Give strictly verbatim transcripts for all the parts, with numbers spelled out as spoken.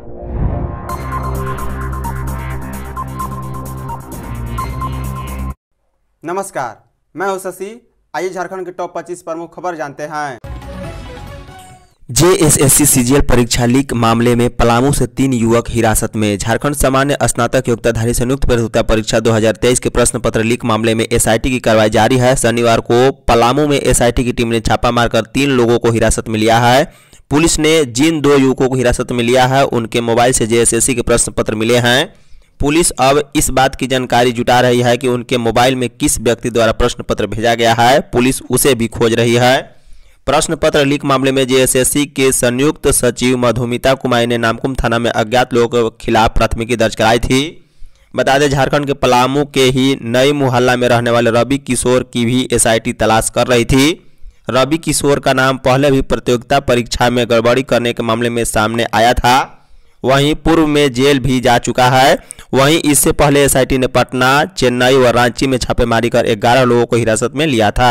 नमस्कार, मैं हूं शशि। आइए झारखंड के टॉप पच्चीस प्रमुख खबर जानते हैं। जेएसएससी सीजीएल परीक्षा लीक मामले में पलामू से तीन युवक हिरासत में। झारखंड सामान्य स्नातक योग्यताधारी संयुक्त प्रतियोगिता परीक्षा दो हज़ार तेईस के प्रश्न पत्र लीक मामले में एसआईटी की कार्रवाई जारी है। शनिवार को पलामू में एसआईटी की टीम ने छापा मारकर तीन लोगों को हिरासत में लिया है। पुलिस ने जिन दो युवकों को हिरासत में लिया है उनके मोबाइल से जेएसएससी के प्रश्न पत्र मिले हैं। पुलिस अब इस बात की जानकारी जुटा रही है कि उनके मोबाइल में किस व्यक्ति द्वारा प्रश्न पत्र भेजा गया है। पुलिस उसे भी खोज रही है। प्रश्न पत्र लीक मामले में जेएसएससी के संयुक्त सचिव मधुमिता कुमारी ने नामकुम थाना में अज्ञात लोगों के खिलाफ प्राथमिकी दर्ज कराई थी। बता दें, झारखंड के पलामू के ही नई मोहल्ला में रहने वाले रवि किशोर की भी एसआईटी तलाश कर रही थी। रवि किशोर का नाम पहले भी प्रतियोगिता परीक्षा में गड़बड़ी करने के मामले में सामने आया था। वहीं पूर्व में जेल भी जा चुका है। वहीं इससे पहले एसआईटी ने पटना, चेन्नई व रांची में छापेमारी कर ग्यारह लोगों को हिरासत में लिया था।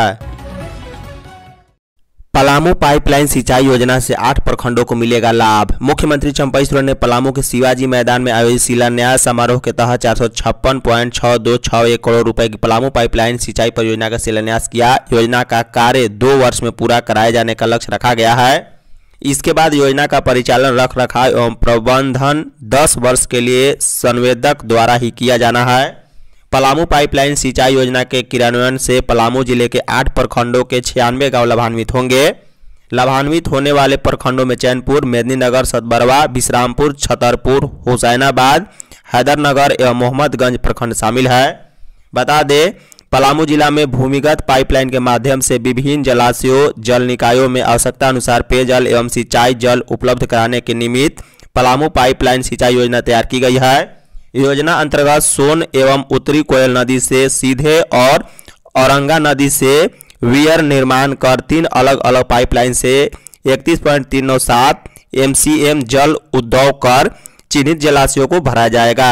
पलामू पाइपलाइन सिंचाई योजना से आठ प्रखंडों को मिलेगा लाभ। मुख्यमंत्री चंपई सोरेन ने पलामू के शिवाजी मैदान में आयोजित शिलान्यास समारोह के तहत चार सौ छप्पन पॉइंट छह दो छह एक करोड़ रुपए की पलामू पाइपलाइन सिंचाई परियोजना का शिलान्यास किया। योजना का कार्य दो वर्ष में पूरा कराए जाने का लक्ष्य रखा गया है। इसके बाद योजना का परिचालन, रख रखाव एवं प्रबंधन दस वर्ष के लिए संवेदक द्वारा ही किया जाना है। पलामू पाइपलाइन सिंचाई योजना के क्रियान्वयन से पलामू जिले के आठ प्रखंडों के छियानवे गांव लाभान्वित होंगे। लाभान्वित होने वाले प्रखंडों में चैनपुर, मेदिनीनगर, सतबरवा, विश्रामपुर, छतरपुर, हुसैनाबाद, हैदरनगर एवं मोहम्मदगंज प्रखंड शामिल है। बता दें, पलामू जिला में भूमिगत पाइपलाइन के माध्यम से विभिन्न जलाशयों, जल निकायों में आवश्यकता अनुसार पेयजल एवं सिंचाई जल उपलब्ध कराने के निमित्त पलामू पाइपलाइन सिंचाई योजना तैयार की गई है। योजना अंतर्गत सोन एवं उत्तरी कोयल नदी से सीधे और औरंगा नदी से वियर निर्माण कर तीन अलग अलग पाइपलाइन से इकतीस पॉइंट तीन नौ सात एमसीएम जल उद्योग कर चिन्हित जलाशयों को भरा जाएगा।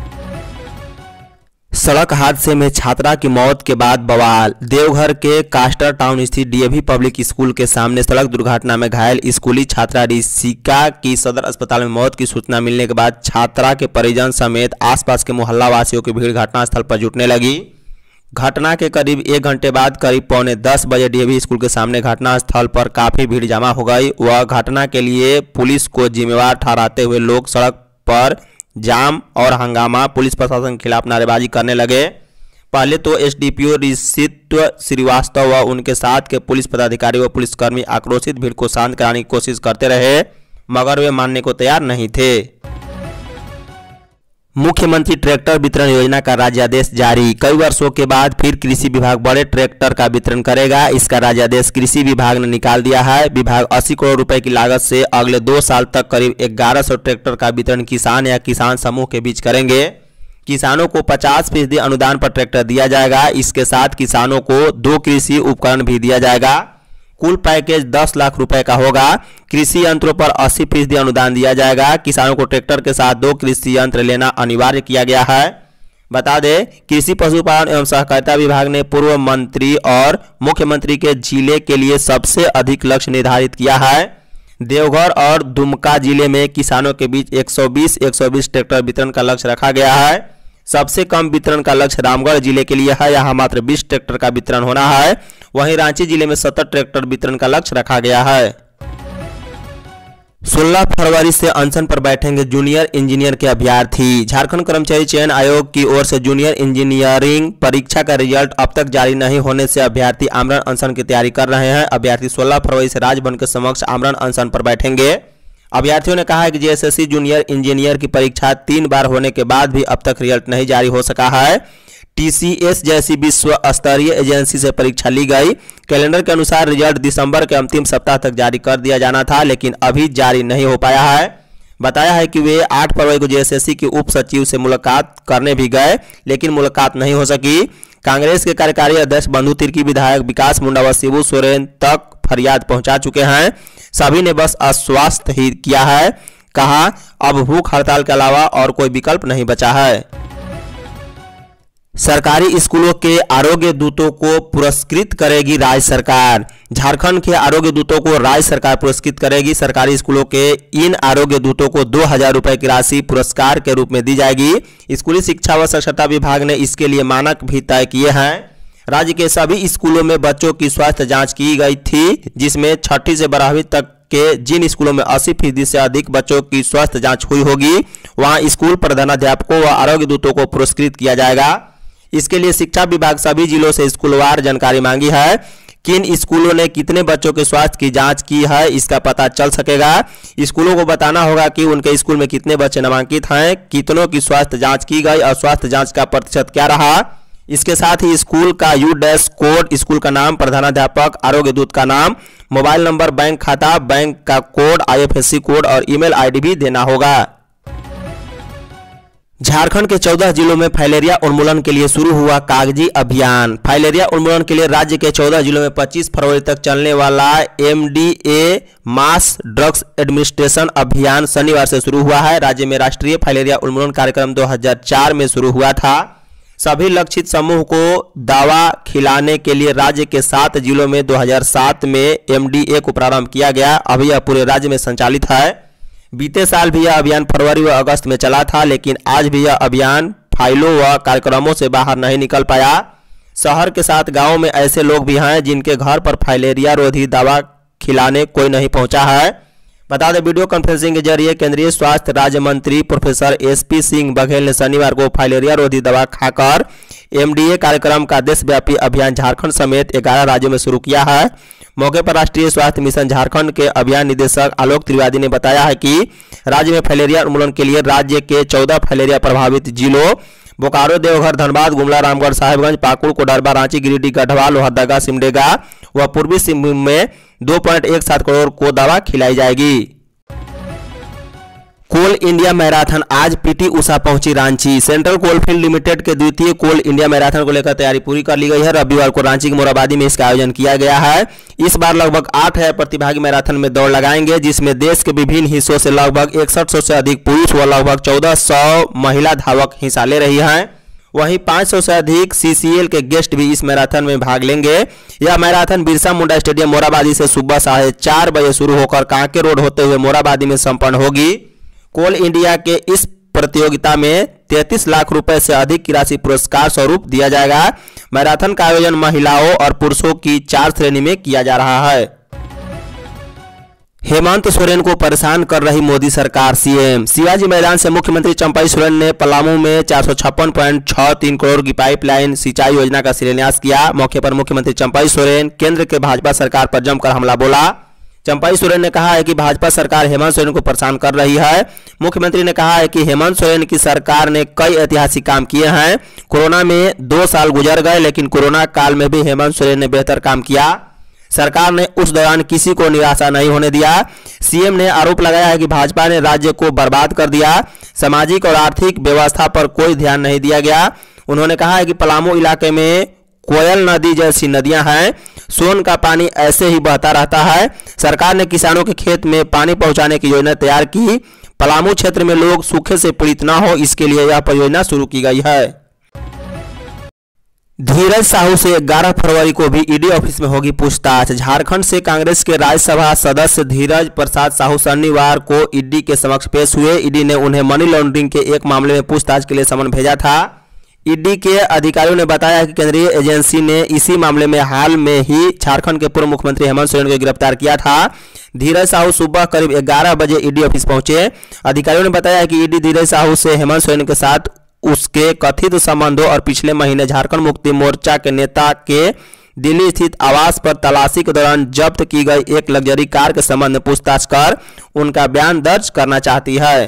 सड़क हादसे में छात्रा की मौत के बाद बवाल। देवघर के कास्टर टाउन स्थित डीएवी पब्लिक स्कूल के सामने सड़क दुर्घटना में घायल स्कूली छात्रा ऋषिका की सदर अस्पताल में मौत की सूचना मिलने के बाद छात्रा के परिजन समेत आसपास के मोहल्ला वासियों की भीड़ घटनास्थल पर जुटने लगी। घटना के करीब एक घंटे बाद करीब पौने दस बजे डीएवी स्कूल के सामने घटनास्थल पर काफी भीड़ जमा हो गई। वह घटना के लिए पुलिस को जिम्मेवार ठहराते हुए लोग सड़क पर जाम और हंगामा, पुलिस प्रशासन के खिलाफ नारेबाजी करने लगे। पहले तो एसडीपीओ ऋषित्व श्रीवास्तव व उनके साथ के पुलिस पदाधिकारी व पुलिसकर्मी आक्रोशित भीड़ को शांत कराने की कोशिश करते रहे, मगर वे मानने को तैयार नहीं थे। मुख्यमंत्री ट्रैक्टर वितरण योजना का राज्यादेश जारी। कई वर्षों के बाद फिर कृषि विभाग बड़े ट्रैक्टर का वितरण करेगा। इसका राज्यादेश कृषि विभाग ने निकाल दिया है। विभाग अस्सी करोड़ रुपए की लागत से अगले दो साल तक करीब ग्यारह सौ ट्रैक्टर का वितरण किसान या किसान समूह के बीच करेंगे। किसानों को पचास फीसदी अनुदान पर ट्रैक्टर दिया जाएगा। इसके साथ किसानों को दो कृषि उपकरण भी दिया जाएगा। कुल पैकेज दस लाख रुपए का होगा। कृषि यंत्रों पर अस्सी फीसदी अनुदान दिया जाएगा। किसानों को ट्रैक्टर के साथ दो कृषि यंत्र लेना अनिवार्य किया गया है। बता दें, कृषि पशुपालन एवं सहकारिता विभाग ने पूर्व मंत्री और मुख्यमंत्री के जिले के लिए सबसे अधिक लक्ष्य निर्धारित किया है। देवघर और दुमका जिले में किसानों के बीच एक सौ बीस एक सौ बीस ट्रैक्टर वितरण का लक्ष्य रखा गया है। सबसे कम वितरण का लक्ष्य रामगढ़ जिले के लिए है। यहाँ मात्र बीस ट्रैक्टर का वितरण होना है। वहीं रांची जिले में सत्तर ट्रैक्टर वितरण का लक्ष्य रखा गया है। सोलह फरवरी से अनशन पर बैठेंगे जूनियर इंजीनियर के अभ्यर्थी। झारखंड कर्मचारी चयन आयोग की ओर से जूनियर इंजीनियरिंग परीक्षा का रिजल्ट अब तक जारी नहीं होने से अभ्यर्थी आमरण अनशन की तैयारी कर रहे हैं। अभ्यर्थी सोलह फरवरी से राजभवन के समक्ष आमरण अनशन पर बैठेंगे। अभ्यर्थियों ने कहा है कि जेएसएससी जूनियर इंजीनियर की परीक्षा तीन बार होने के बाद भी अब तक रिजल्ट नहीं जारी हो सका है। टीसीएस जैसी विश्व स्तरीय एजेंसी से परीक्षा ली गई। कैलेंडर के अनुसार रिजल्ट दिसंबर के अंतिम सप्ताह तक जारी कर दिया जाना था, लेकिन अभी जारी नहीं हो पाया है। बताया है कि वे आठ फरवरी को जेएसएससी के उप सचिव से मुलाकात करने भी गए, लेकिन मुलाकात नहीं हो सकी। कांग्रेस के कार्यकारी अध्यक्ष बंधु तिर्की, विधायक विकास मुंडा व शिबू सोरेन तक फरियाद पहुंचा चुके हैं। सभी ने बस आश्वस्त ही किया है। कहा, अब भूख हड़ताल के अलावा और कोई विकल्प नहीं बचा है। सरकारी स्कूलों के आरोग्य दूतों को पुरस्कृत करेगी राज्य सरकार। झारखंड के आरोग्य दूतों को राज्य सरकार पुरस्कृत करेगी। सरकारी स्कूलों के इन आरोग्य दूतों को दो हजार रुपए की राशि पुरस्कार के रूप में दी जाएगी। स्कूली शिक्षा व साक्षरता विभाग ने इसके लिए मानक भी तय किए हैं। राज्य के सभी स्कूलों में बच्चों की स्वास्थ्य जांच की गई थी, जिसमें छठी से बारहवीं तक के जिन स्कूलों में अस्सी फीसदी से अधिक बच्चों की स्वास्थ्य जांच हुई होगी, वहां स्कूल प्रधानाध्यापकों व आरोग्य दूतों को पुरस्कृत किया जाएगा। इसके लिए शिक्षा विभाग सभी जिलों से स्कूलवार जानकारी मांगी है। किन स्कूलों ने कितने बच्चों के स्वास्थ्य की जांच की है, इसका पता चल सकेगा। स्कूलों को बताना होगा कि उनके स्कूल में कितने बच्चे नामांकित हैं, कितनों की स्वास्थ्य जांच की गई और स्वास्थ्य जांच का प्रतिशत क्या रहा। इसके साथ ही स्कूल का यू डैश कोड, स्कूल का नाम, प्रधानाध्यापक, आरोग्य दूत का नाम, मोबाइल नंबर, बैंक खाता, बैंक का code, I F S C code और ईमेल आईडी भी देना होगा। झारखंड के चौदह जिलों में फाइलेरिया उन्मूलन के लिए शुरू हुआ कागजी अभियान। फाइलेरिया उन्मूलन के लिए राज्य के चौदह जिलों में पच्चीस फरवरी तक चलने वाला M D A mass drugs administration अभियान शनिवार से शुरू हुआ है। राज्य में राष्ट्रीय फाइलेरिया उन्मूलन कार्यक्रम दो हजार चार में शुरू हुआ था। सभी लक्षित समूह को दवा खिलाने के लिए राज्य के सात जिलों में दो हजार सात में एम डी ए को प्रारंभ किया गया। अभी यह पूरे राज्य में संचालित है। बीते साल भी यह अभियान फरवरी व अगस्त में चला था, लेकिन आज भी यह अभियान फाइलों व कार्यक्रमों से बाहर नहीं निकल पाया। शहर के साथ गांव में ऐसे लोग भी हैं जिनके घर पर फाइलेरिया रोधी दवा खिलाने कोई नहीं पहुंचा है। बता दें, वीडियो कॉन्फ्रेंसिंग के जरिए केंद्रीय स्वास्थ्य राज्य मंत्री professor S P Singh Baghel ने शनिवार को फाइलेरिया रोधी दवा खाकर एम डी ए कार्यक्रम का देशव्यापी अभियान झारखंड समेत ग्यारह राज्यों में शुरू किया है। मौके पर राष्ट्रीय स्वास्थ्य मिशन झारखंड के अभियान निदेशक आलोक त्रिवेदी ने बताया है कि राज्य में फाइलेरिया उन्मूलन के लिए राज्य के चौदह फाइलेरिया प्रभावित जिलों बोकारो, देवघर, धनबाद, गुमला, रामगढ़, साहेबगंज, पाकुड़, कोडरबा, रांची, गिरिडीह, गढ़वा, लोहरदगा, सिमडेगा व पूर्वी सिंहभूम में दो पॉइंट एक सात करोड़ को दवा खिलाई जाएगी। कोल इंडिया मैराथन, आज पीटी उषा पहुंची रांची। सेंट्रल कोलफील्ड लिमिटेड के द्वितीय कोल इंडिया मैराथन को लेकर तैयारी पूरी कर ली गई है। रविवार को रांची के मोराबादी में इसका आयोजन किया गया है। इस बार लगभग आठ हजार प्रतिभागी मैराथन में दौड़ लगाएंगे, जिसमें देश के विभिन्न हिस्सों से लगभग इकसठ सौ से अधिक पुरुष व लगभग चौदह सौ महिला धावक हिस्सा ले रही हैं। वहीं पाँच सौ से अधिक सी सी एल के गेस्ट भी इस मैराथन में भाग लेंगे। यह मैराथन बिरसा मुंडा स्टेडियम मोराबादी से सुबह साढ़े चार बजे शुरू होकर कांके रोड होते हुए मोराबादी में संपन्न होगी। कोल इंडिया के इस प्रतियोगिता में तैंतीस लाख रुपए से अधिक की राशि पुरस्कार स्वरूप दिया जाएगा। मैराथन का आयोजन महिलाओं और पुरुषों की चार श्रेणी में किया जा रहा है। हेमंत सोरेन को परेशान कर रही मोदी सरकार, सीएम। शिवाजी मैदान से मुख्यमंत्री चंपाई सोरेन ने पलामू में चार सौ छप्पन पॉइंट छह तीन करोड़ की पाइपलाइन सिंचाई योजना का शिलान्यास किया। मौके पर मुख्यमंत्री चंपाई सोरेन केंद्र के भाजपा सरकार पर जमकर हमला बोला। चंपाई सोरेन ने कहा है कि भाजपा सरकार हेमंत सोरेन को परेशान कर रही है। मुख्यमंत्री ने कहा है कि हेमंत सोरेन की सरकार ने कई ऐतिहासिक काम किए हैं। कोरोना में दो साल गुजर गए, लेकिन कोरोना काल में भी हेमंत सोरेन ने बेहतर काम किया। सरकार ने उस दौरान किसी को निराशा नहीं होने दिया। सीएम ने आरोप लगाया है कि भाजपा ने राज्य को बर्बाद कर दिया। सामाजिक और आर्थिक व्यवस्था पर कोई ध्यान नहीं दिया गया। उन्होंने कहा है कि पलामू इलाके में कोयल नदी जैसी नदियां हैं, सोन का पानी ऐसे ही बहता रहता है। सरकार ने किसानों के खेत में पानी पहुंचाने की योजना तैयार की। पलामू क्षेत्र में लोग सूखे से पीड़ित न हो, इसके लिए यह परियोजना शुरू की गई है। धीरज साहू से ग्यारह फरवरी को भी ईडी ऑफिस में होगी पूछताछ। झारखंड से कांग्रेस के राज्यसभा सदस्य धीरज प्रसाद साहू शनिवार को ईडी के समक्ष पेश हुए। ईडी ने उन्हें मनी लॉन्ड्रिंग के एक मामले में पूछताछ के लिए समन भेजा था। ईडी के अधिकारियों ने बताया कि केंद्रीय एजेंसी ने इसी मामले में हाल में ही झारखंड के पूर्व मुख्यमंत्री हेमंत सोरेन को गिरफ्तार किया था। धीरज साहू सुबह करीब ग्यारह बजे ईडी ऑफिस पहुंचे। अधिकारियों ने बताया कि ईडी धीरज साहू से हेमंत सोरेन के साथ उसके कथित संबंधों और पिछले महीने झारखंड मुक्ति मोर्चा के नेता के दिल्ली स्थित आवास पर तलाशी के दौरान जब्त की गई एक लग्जरी कार के संबंध में पूछताछ कर उनका बयान दर्ज करना चाहती है।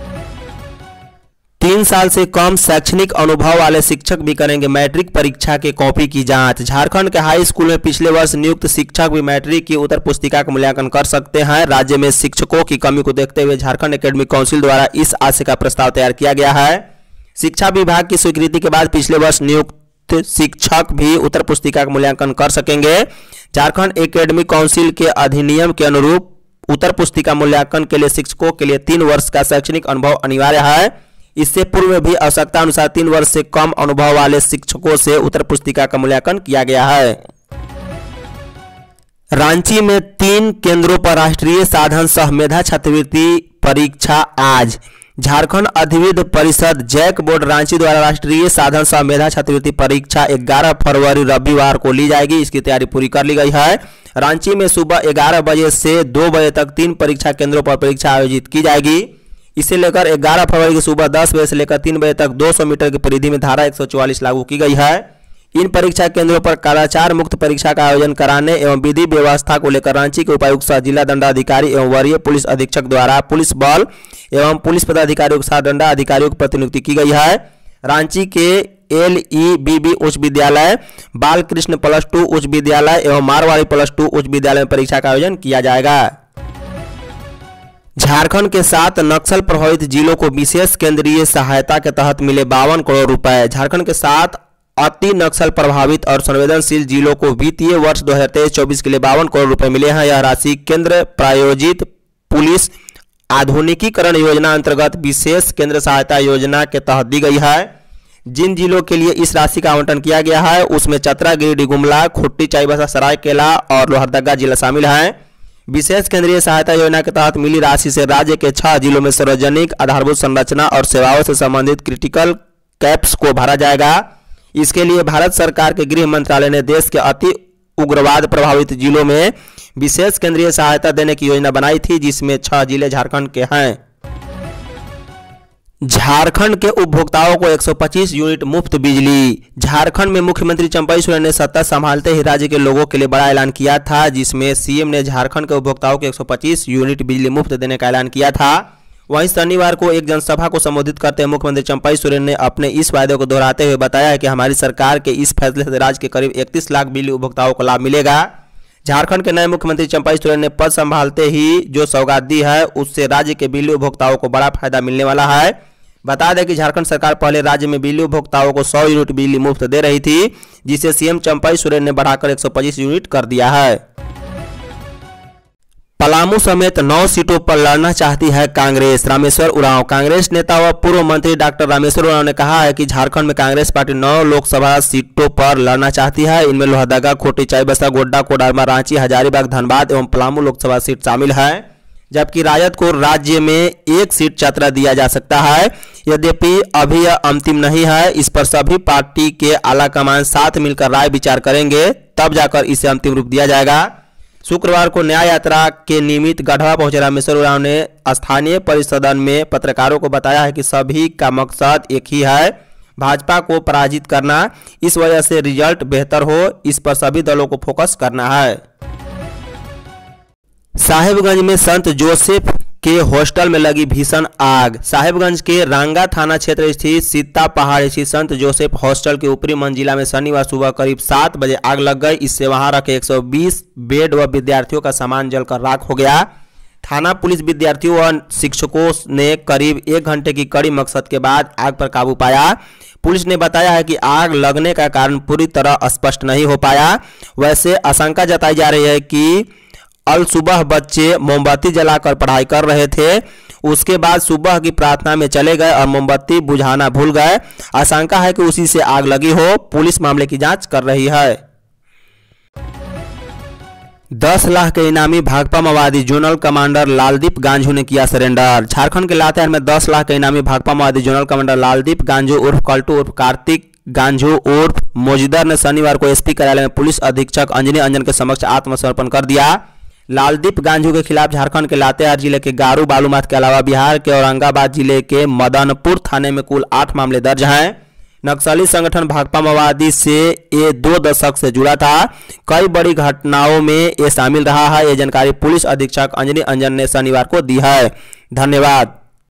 तीन साल से कम शैक्षणिक अनुभव वाले शिक्षक भी करेंगे मैट्रिक परीक्षा के कॉपी की जांच। झारखंड के हाई स्कूल में पिछले वर्ष नियुक्त शिक्षक भी मैट्रिक की उत्तर पुस्तिका का मूल्यांकन कर सकते हैं। राज्य में शिक्षकों की कमी को देखते हुए झारखंड एकेडमिक काउंसिल द्वारा इस आशय का प्रस्ताव तैयार किया गया है। शिक्षा विभाग की स्वीकृति के बाद पिछले वर्ष नियुक्त शिक्षक भी उत्तर पुस्तिका का मूल्यांकन कर सकेंगे। झारखंड एकेडमिक काउंसिल के अधिनियम के अनुरूप उत्तर पुस्तिका मूल्यांकन के लिए शिक्षकों के लिए तीन वर्ष का शैक्षणिक अनुभव अनिवार्य है। इससे पूर्व में भी आवश्यकता अनुसार तीन वर्ष से कम अनुभव वाले शिक्षकों से उत्तर पुस्तिका का मूल्यांकन किया गया है। रांची में तीन केंद्रों पर राष्ट्रीय साधन सह मेधा छात्रवृत्ति परीक्षा आज। झारखंड अधिविद्य परिषद जैक बोर्ड रांची द्वारा राष्ट्रीय साधन सह मेधा छात्रवृत्ति परीक्षा ग्यारह फरवरी रविवार को ली जाएगी। इसकी तैयारी पूरी कर ली गई है। रांची में सुबह ग्यारह बजे से दो बजे तक तीन परीक्षा केंद्रों पर परीक्षा आयोजित की जाएगी। इसे लेकर ग्यारह फरवरी की सुबह दस बजे से लेकर तीन बजे तक दो सौ मीटर की परिधि में धारा एक सौ चौवालीस लागू की गई है। इन परीक्षा केंद्रों पर कदाचार मुक्त परीक्षा का आयोजन कराने एवं विधि व्यवस्था को लेकर रांची के उपायुक्त सह जिला दंडाधिकारी एवं वरीय पुलिस अधीक्षक द्वारा पुलिस बल एवं पुलिस पदाधिकारियों के साथ दंडाधिकारियों की प्रतिनियुक्ति की गई है। रांची के एल ई बी बी उच्च विद्यालय, बालकृष्ण प्लस टू उच्च विद्यालय एवं मारवाड़ी प्लस टू उच्च विद्यालय में परीक्षा का आयोजन किया जाएगा। झारखंड के सात नक्सल प्रभावित जिलों को विशेष केंद्रीय सहायता के तहत मिले बावन करोड़ रुपए। झारखंड के सात अति नक्सल प्रभावित और संवेदनशील जिलों को वित्तीय वर्ष दो हजार तेईस चौबीस के लिए बावन करोड़ रुपए मिले हैं। यह राशि केंद्र प्रायोजित पुलिस आधुनिकीकरण योजना अंतर्गत विशेष केंद्र सहायता योजना के तहत दी गई है। जिन जिलों के लिए इस राशि का आवंटन किया गया है उसमें चतरा, गिरिडीह, गुमला, खुट्टी, चाईबासा, सरायकेला और लोहरदगा जिला शामिल हैं। विशेष केंद्रीय सहायता योजना के तहत मिली राशि से राज्य के छह जिलों में सार्वजनिक आधारभूत संरचना और सेवाओं से संबंधित क्रिटिकल कैप्स को भरा जाएगा। इसके लिए भारत सरकार के गृह मंत्रालय ने देश के अति उग्रवाद प्रभावित जिलों में विशेष केंद्रीय सहायता देने की योजना बनाई थी, जिसमें छह जिले झारखंड के हैं। झारखंड के उपभोक्ताओं को एक सौ पच्चीस यूनिट मुफ्त बिजली। झारखंड में मुख्यमंत्री चंपई सोरेन ने सत्ता संभालते ही राज्य के लोगों के लिए बड़ा ऐलान किया था, जिसमें सीएम ने झारखंड के उपभोक्ताओं को एक सौ पच्चीस यूनिट बिजली मुफ्त देने का ऐलान किया था। वहीं शनिवार को एक जनसभा को संबोधित करते हुए मुख्यमंत्री चंपई सोरेन ने अपने इस वायदे को दोहराते हुए बताया है कि हमारी सरकार के इस फैसले से राज्य के करीब इकतीस लाख बिजली उपभोक्ताओं को लाभ मिलेगा। झारखंड के नए मुख्यमंत्री चंपई सोरेन ने पद संभालते ही जो सौगात दी है उससे राज्य के बिजली उपभोक्ताओं को बड़ा फायदा मिलने वाला है। बता दें कि झारखंड सरकार पहले राज्य में बिजली उपभोक्ताओं को सौ यूनिट बिजली मुफ्त दे रही थी, जिसे सीएम चंपई सोरेन ने बढ़ाकर एक सौ पच्चीस यूनिट कर दिया है। पलामू समेत नौ सीटों पर लड़ना चाहती है कांग्रेस। रामेश्वर उरांव। कांग्रेस नेता व पूर्व मंत्री डॉक्टर रामेश्वर उरांव ने कहा है कि झारखंड में कांग्रेस पार्टी नौ लोकसभा सीटों पर लड़ना चाहती है। इनमें लोहरदगा, खूंटी, चाईबासा, गोड्डा, कोडरमा, रांची, हजारीबाग, धनबाद एवं पलामू लोकसभा सीट शामिल है, जबकि राजद को राज्य में एक सीट चतरा दिया जा सकता है। यद्यपि अभी यह अंतिम नहीं है, इस पर सभी पार्टी के आलाकमान साथ मिलकर राय विचार करेंगे, तब जाकर इसे अंतिम रूप दिया जाएगा। शुक्रवार को न्याय यात्रा के निमित्त गढ़वा पहुंचे रामेश्वर उरांव ने स्थानीय परिसदन में पत्रकारों को बताया है कि सभी का मकसद एक ही है, भाजपा को पराजित करना। इस वजह से रिजल्ट बेहतर हो, इस पर सभी दलों को फोकस करना है। साहिबगंज में संत जोसेफ के हॉस्टल में लगी भीषण आग। साहिबगंज के रांगा थाना क्षेत्र स्थित सीता पहाड़ स्थित संत जोसेफ हॉस्टल के ऊपरी मंजिला में शनिवार सुबह करीब सात बजे आग लग गई। इससे वहां रखे एक सौ बीस बेड व विद्यार्थियों का सामान जलकर राख हो गया। थाना पुलिस, विद्यार्थियों व शिक्षकों ने करीब एक घंटे की कड़ी मशक्कत के बाद आग पर काबू पाया। पुलिस ने बताया है कि आग लगने का कारण पूरी तरह स्पष्ट नहीं हो पाया। वैसे आशंका जताई जा रही है कि अल सुबह बच्चे मोमबत्ती जलाकर पढ़ाई कर रहे थे, उसके बाद सुबह की प्रार्थना में चले गए और मोमबत्ती बुझाना भूल गए। आशंका है कि उसी से आग लगी हो। पुलिस मामले की जांच कर रही है। दस लाख के इनामी भाकपा माओवादी जोनल कमांडर लालदीप गांजू ने किया सरेंडर। झारखंड के लातेहार में दस लाख के इनामी भाकपा माओवादी जोनल कमांडर लालदीप गांजू उर्फ कल्टू उर्फ कार्तिक गांजू उर्फ मोजिदर ने शनिवार को एसपी कार्यालय में पुलिस अधीक्षक अंजनी अंजन के समक्ष आत्मसमर्पण कर दिया। लालदीप गांजू के खिलाफ झारखंड के लातेहार जिले के गारू बालूमाथ के अलावा बिहार के औरंगाबाद जिले के मदनपुर थाने में कुल आठ मामले दर्ज हैं। नक्सली संगठन भाकपा माओवादी से ये दो दशक से जुड़ा था। कई बड़ी घटनाओं में ये शामिल रहा है। ये जानकारी पुलिस अधीक्षक अंजनी अंजन ने शनिवार को दी है। धन्यवाद।